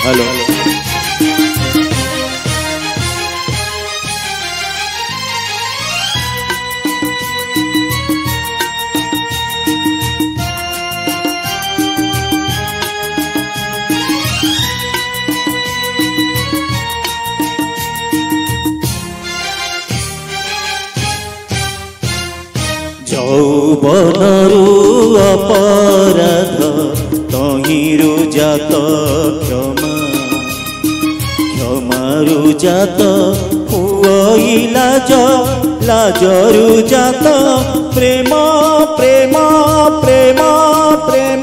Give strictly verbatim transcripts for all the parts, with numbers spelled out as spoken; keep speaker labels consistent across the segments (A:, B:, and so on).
A: hello
B: यौवनरु अपराध तहिरु जात क्षमा क्षमारु जात हुई लाज लाजरु जात प्रेम प्रेम प्रेम प्रेम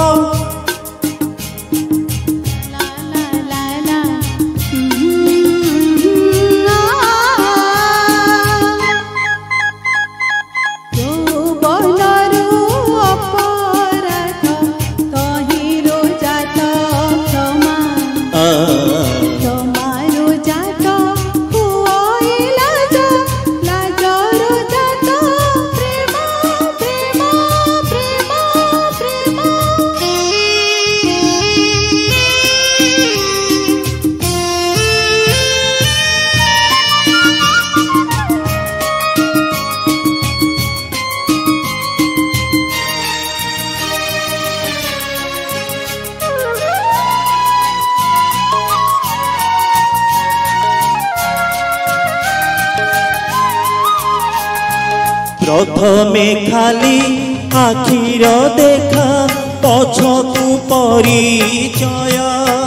B: प्रथमे खाली आखिर देखा पछकु परिचय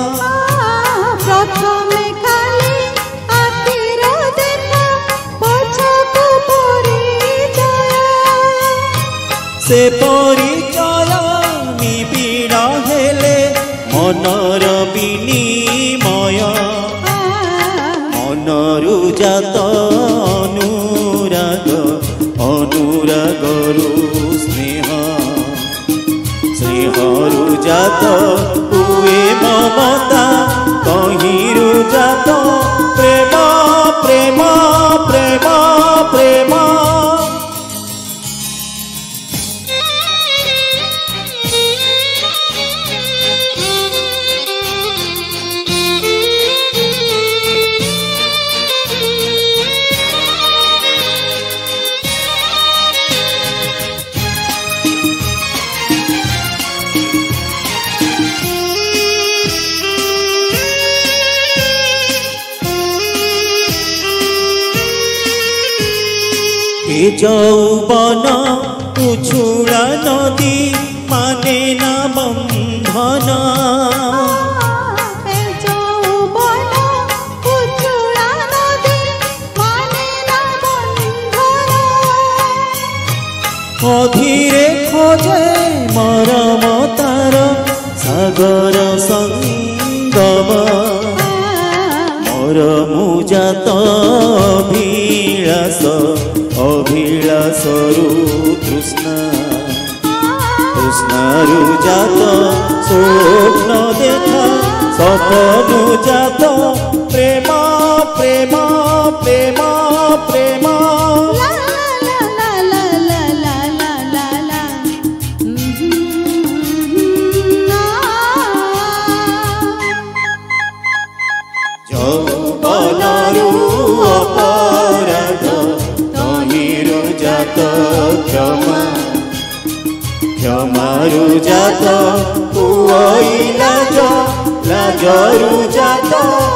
C: प्रथमे खाली आखिर देखा पछकु परिचय
B: से परिचय निबिड़ हेले मनर विनिमय मनरु जात अनुराग अनुरागरु स्नेह स्नेहरु जात हुए ममता तहिरु जात प्रेम प्रेम प्रेम प्रेम यौवन उछुड़ा नदी माने ना बंधन
C: यौवन उछुड़ा नदी माने ना बंधन
B: अधीरे खोजे मरम तार सागर संगम मरमु जात अभिलाष अभिलाषरु तृष्णा तृष्णारु जात स्वप्न देखा सपनु जात प्रेम प्रेम प्रेम प्रेम यौवनरु अपराध तहिरु जात क्षमा क्षमारु जात हुई लाज लाजरु जात